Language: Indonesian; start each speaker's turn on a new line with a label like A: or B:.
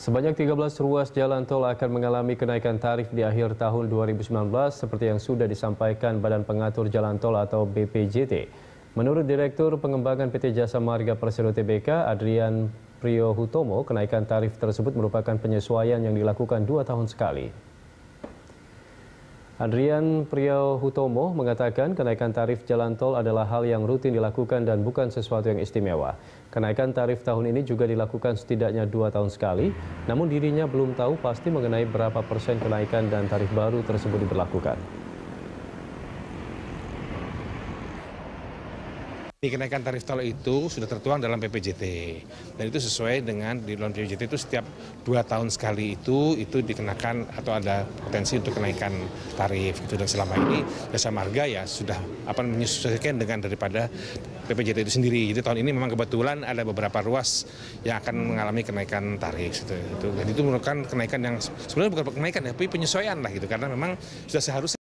A: Sebanyak 13 ruas jalan tol akan mengalami kenaikan tarif di akhir tahun 2019 seperti yang sudah disampaikan Badan Pengatur Jalan Tol atau BPJT. Menurut Direktur Pengembangan PT Jasa Marga Persero Tbk, Adrian Priyohutomo, kenaikan tarif tersebut merupakan penyesuaian yang dilakukan 2 tahun sekali. Adrian Priyohutomo mengatakan kenaikan tarif jalan tol adalah hal yang rutin dilakukan dan bukan sesuatu yang istimewa. Kenaikan tarif tahun ini juga dilakukan setidaknya 2 tahun sekali, namun dirinya belum tahu pasti mengenai berapa persen kenaikan dan tarif baru tersebut diberlakukan.
B: Kenaikan tarif tol itu sudah tertuang dalam PPJT dan itu sesuai dengan di dalam PPJT itu setiap 2 tahun sekali itu dikenakan atau ada potensi untuk kenaikan tarif gitu. Dan selama ini Jasa Marga ya sudah menyesuaikan dengan daripada PPJT itu sendiri. Jadi tahun ini memang kebetulan ada beberapa ruas yang akan mengalami kenaikan tarif gitu. Dan itu merupakan kenaikan yang sebenarnya bukan kenaikan tapi penyesuaian lah gitu, karena memang sudah seharusnya